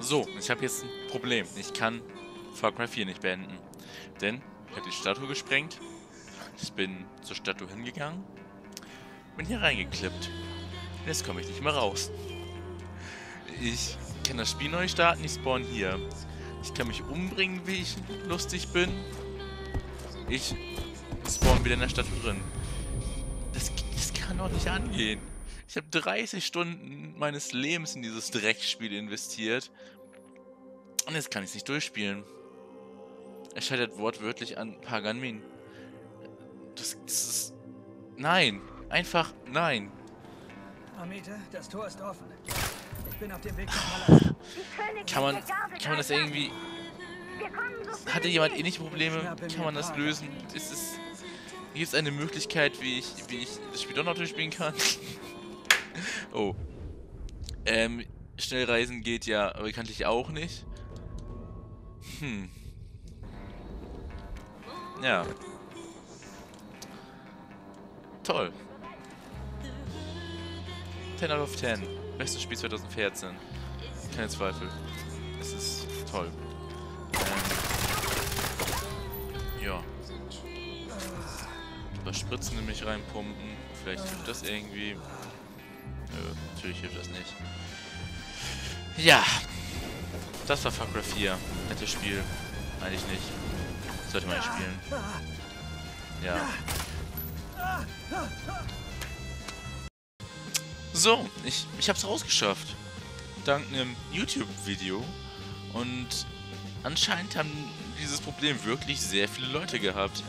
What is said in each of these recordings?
So, ich habe jetzt ein Problem. Ich kann Far Cry 4 nicht beenden. Denn ich habe die Statue gesprengt. Ich bin zur Statue hingegangen. Bin hier reingeklippt. Und jetzt komme ich nicht mehr raus. Ich kann das Spiel neu starten, ich spawn hier. Ich kann mich umbringen, wie ich lustig bin. Ich spawn wieder in der Statue drin. Das kann doch nicht angehen. Ich habe 30 Stunden meines Lebens in dieses Dreckspiel investiert. Und jetzt kann ich es nicht durchspielen. Er scheitert wortwörtlich an Pagan-Min. Das ist... Nein. Einfach nein. Amita, das Tor ist offen. Ich bin auf dem Weg zum Palast. Kann man das irgendwie... Hatte jemand ähnliche Probleme? Kann man das lösen? Gibt es eine Möglichkeit, wie ich das Spiel doch noch durchspielen kann? Oh. Schnellreisen geht ja bekanntlich auch nicht. Ja. Toll. 10 out of 10. Bestes Spiel 2014. Keine Zweifel. Es ist toll. Ja. Was Spritzen nämlich reinpumpen. Vielleicht hilft das irgendwie. Nö, natürlich hilft das nicht. Ja. Das war Far Cry 4. Nettes Spiel. Eigentlich nicht. Sollte man nicht spielen. Ja. So, ich hab's rausgeschafft. Dank einem YouTube-Video. Und anscheinend haben dieses Problem wirklich sehr viele Leute gehabt.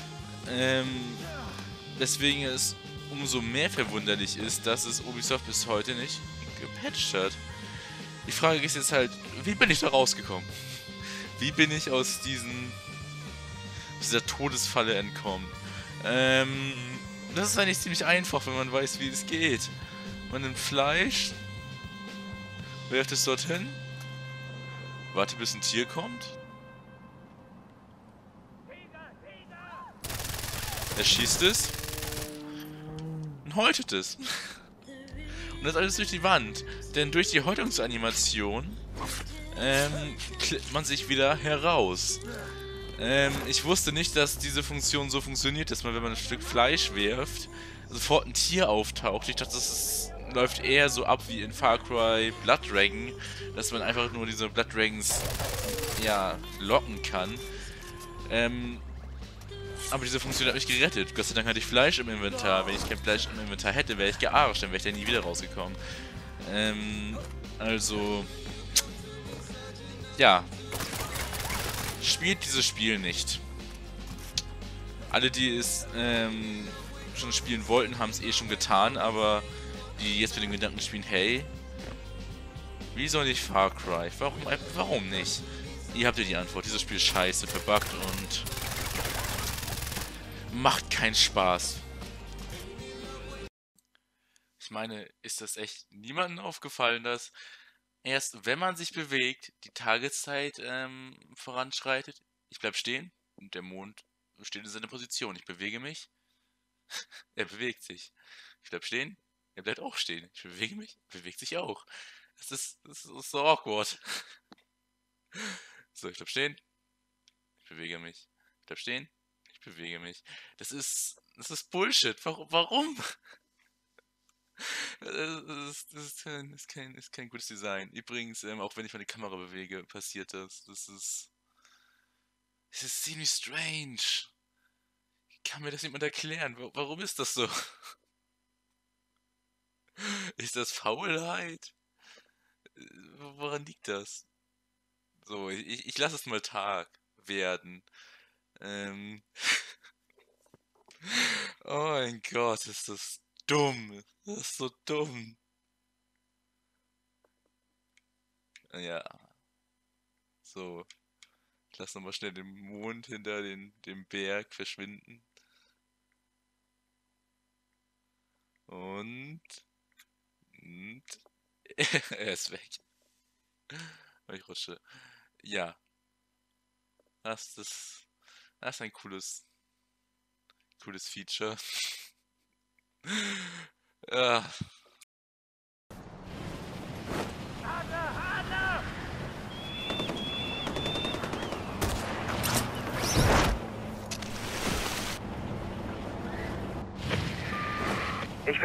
Weswegen es umso mehr verwunderlich ist, dass es Ubisoft bis heute nicht gepatcht hat. Die Frage ist jetzt halt, wie bin ich da rausgekommen? Wie bin ich aus dieser Todesfalle entkommen? Das ist eigentlich ziemlich einfach, wenn man weiß, wie es geht. Man nimmt Fleisch, werft es dorthin, wartet bis ein Tier kommt, er schießt es und häutet es. Und das alles durch die Wand, denn durch die Häutungsanimation klippt man sich wieder heraus. Ich wusste nicht, dass diese Funktion so funktioniert, dass man, wenn man ein Stück Fleisch wirft, sofort ein Tier auftaucht. Ich dachte, das läuft eher so ab wie in Far Cry Blood Dragon, dass man einfach nur diese Blood Dragons, ja, locken kann. Aber diese Funktion hat mich gerettet. Gott sei Dank hatte ich Fleisch im Inventar. Wenn ich kein Fleisch im Inventar hätte, wäre ich gearscht, dann wäre ich da nie wieder rausgekommen. Also... Ja. Spielt dieses Spiel nicht. Alle, die es schon spielen wollten, haben es eh schon getan, aber die jetzt mit dem Gedanken spielen, hey, wieso nicht Far Cry? Warum nicht? Ihr habt ja die Antwort. Dieses Spiel ist scheiße, verbuggt und macht keinen Spaß. Ich meine, ist das echt niemandem aufgefallen, dass erst wenn man sich bewegt, die Tageszeit voranschreitet? Ich bleib stehen und der Mond steht in seiner Position. Ich bewege mich, er bewegt sich. Ich bleib stehen, er bleibt auch stehen. Ich bewege mich, er bewegt sich auch. Das ist so awkward. So, ich bleib stehen, ich bewege mich. Ich bleib stehen, ich bewege mich. Das ist Bullshit. Warum? Das ist kein gutes Design. Übrigens, auch wenn ich meine Kamera bewege, passiert das. Das ist ziemlich strange. Kann mir das jemand erklären? Warum ist das so? Ist das Faulheit? Woran liegt das? So, ich lasse es mal Tag werden. Ähm. Oh mein Gott, ist das dumm. Das ist so dumm. Ja. So. Ich lasse nochmal schnell den Mond hinter dem Berg verschwinden. Und er ist weg. Ich rutsche. Ja. Das ist ein cooles Feature. Ja. Adler! Adler!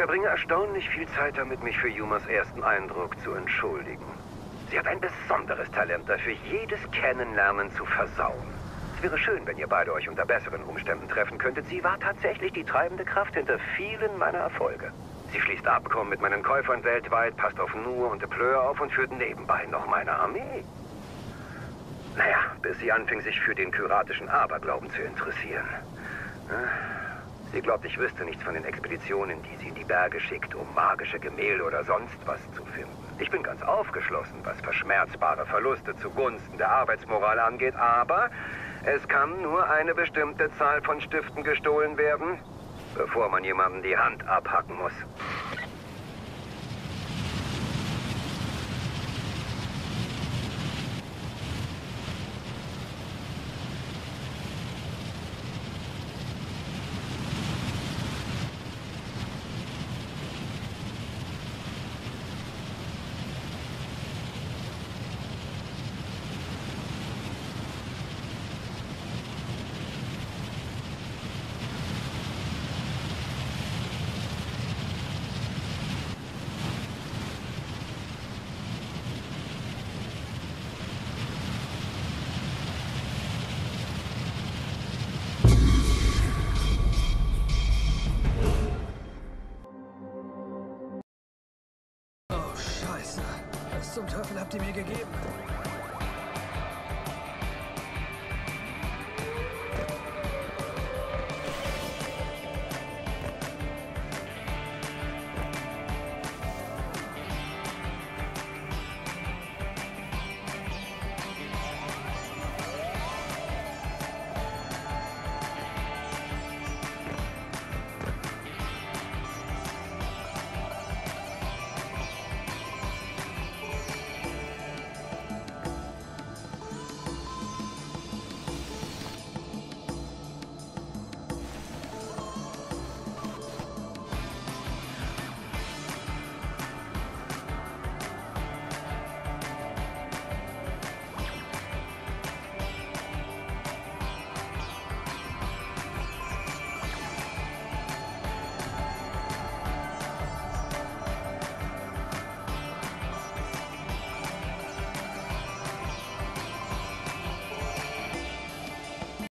verbringe erstaunlich viel Zeit damit, mich für Yumas ersten Eindruck zu entschuldigen. Sie hat ein besonderes Talent dafür, jedes Kennenlernen zu versauen. Es wäre schön, wenn ihr beide euch unter besseren Umständen treffen könntet. Sie war tatsächlich die treibende Kraft hinter vielen meiner Erfolge. Sie schließt Abkommen mit meinen Käufern weltweit, passt auf Nur und Pleur auf und führt nebenbei noch meine Armee. Naja, bis sie anfing, sich für den kyratischen Aberglauben zu interessieren. Sie glaubt, ich wüsste nichts von den Expeditionen, die sie in die Berge schickt, um magische Gemälde oder sonst was zu finden. Ich bin ganz aufgeschlossen, was verschmerzbare Verluste zugunsten der Arbeitsmoral angeht, aber es kann nur eine bestimmte Zahl von Stiften gestohlen werden, bevor man jemandem die Hand abhacken muss. Oh, Scheiße. Was zum Teufel habt ihr mir gegeben?